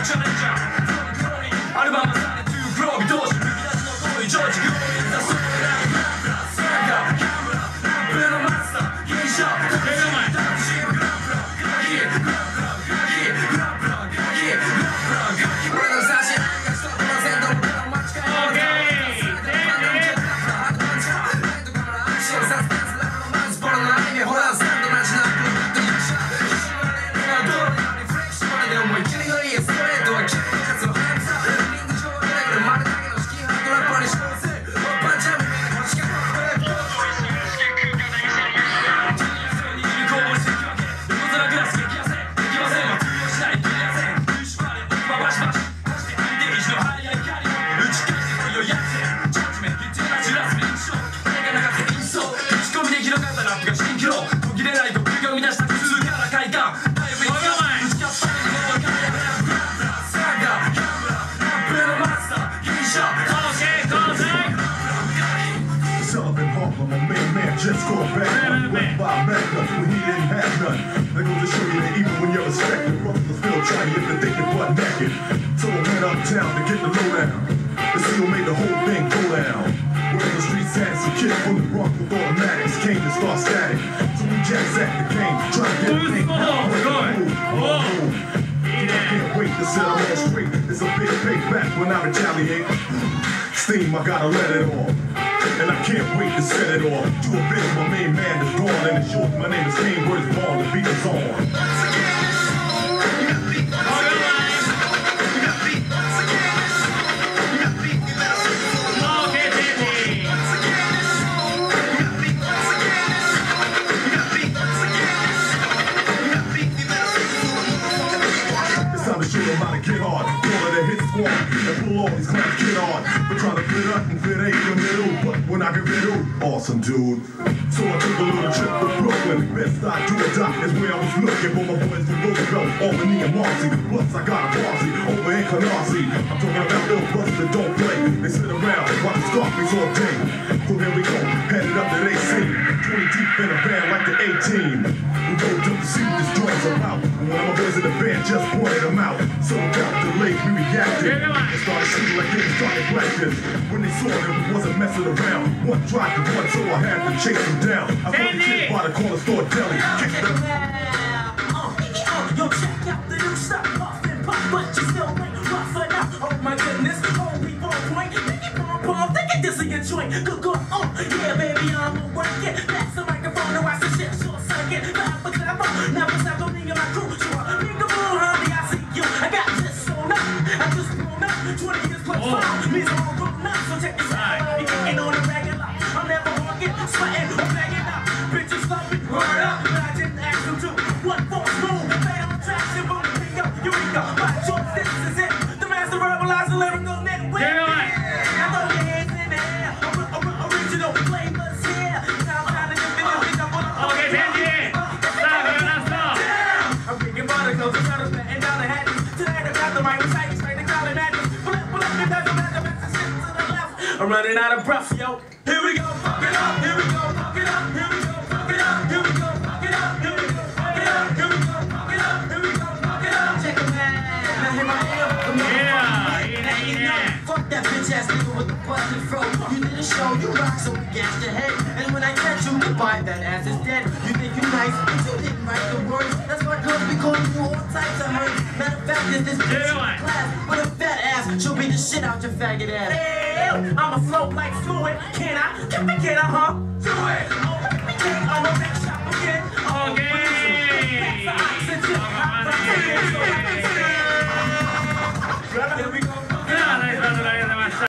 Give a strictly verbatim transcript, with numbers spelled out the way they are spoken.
チャレンジャーアルバムされ to grow 見通し抜き出しの通りジョージグローインザソーラーブラブラスラガーキャムララップのマスター銀賞楽しいグラブラガキグラブラガキグラブラガキグラブラガキ俺の差し合いが一つの先頭の間違いオーケーハードパンチャーライトからアクションサスペンスラブのマンスボロのアニメホラーサンドマジなブラッド役者決まれるのは道路よりフレッシュまで思い切りのいいストレートはキックカツのハンサーリング上で丸だけのシキハートラッパーにしてパンチャーみたいな星がjust call back went by America when he didn't have none. That goes to show you that even when you're respected, brothers are still trying if they think you're butt naked. So I went uptown to get the lowdown. The seal made the whole thing go down. Where the streets had some kid from the Bronx with automatics came to start static. So we jacks at the game, trying to get the thing out. I can't wait to set them all straight. It's a big payback when I retaliate. Steam, I gotta let it off. And I can't wait to set it off. Do a bit of my main man that's gone. And it's short, my name is Kane, word is born, the beat is on. Once again, you got beat, once again. You got beat, once again. You got beat, you better say it for the Lord. Once again, you got beat, once again. You got beat, once again. You got beat, you better say it for the Lord. It's time to show them how to get hard. Call it a hit squad and pull all these clowns get on. But try to fit up and fit ain't the middle. But when I get rid of awesome dude. So I took a little trip to Brooklyn. Best I do a doc is where I was looking for my boys from Roosevelt, Albany and Marcy. Plus I got a posse over in Canarsie. I'm talking about little brothers that don't play. They sit around watch the Scarface all day. So here we go, headed up to A C. twenty deep in a band like the A-Team. We rode up to see what this joint's about. And one of my boys in the band just pointed them out. So without delay we reacted and started shooting like they started practice. When they saw that we wasn't messing around, one tried to run, so I had to chase him down. I put the kid by the corner store deli. Kicked them. Yo, check out the new stuff, puff and pop, but you still ain't rough enough. Oh my goodness, holy ball point, Nicky Pom Pom, think it this in your joint. Good go, oh yeah, baby, I'ma work it. Pass the microphone and watch the shit short circuit. Clap a clap up, never stop on me and my crew. Sure, peekaboo, honey, I see you. I got this sewn up, I just grown up. Twenty years plus five, means I'm all grown up. So check this out, you kicking on the regular. I'm never walking, sweating, or begging out. Bitches love me, word up, but I didn't ask them to. What for smooth, play on tracks and boom, bingo, eureka. My choice, this is it. The master verbalizer, lyrical network. I throw your hands in the air. Original flavors here. Now I'm trying to get video, pick up on the Okay, Benji. Stop it, let's go. I'm bringing barnacles and shutters, and down the hatches. Tonight I got the mic, sight, straight to college matches. Pull up, pull up, it doesn't matter, it's a shit to the left. I'm running out of breath, yo. Here we go, fuck it up, here we go, fuck it up, here we go, fuck it up, here we go, fuck it up, here we go, fuck it up, here we go, fuck it up, here we go, fuck it up. Check it out. Now here I am, the Yeah, yeah, yeah. fuck that bitch ass nigga with the busted fro. You did a show, you rock, so we gassed your head. And when I catch you, goodbye, that ass is dead. You think you nice, but you didn't write the words. That's why girls be calling you all types of hurt. Matter of fact, is this bitch in class with a fat ass, she'll beat the shit out your faggot ass. Hey, I'ma float like fluid, can I? Can I, can I, huh?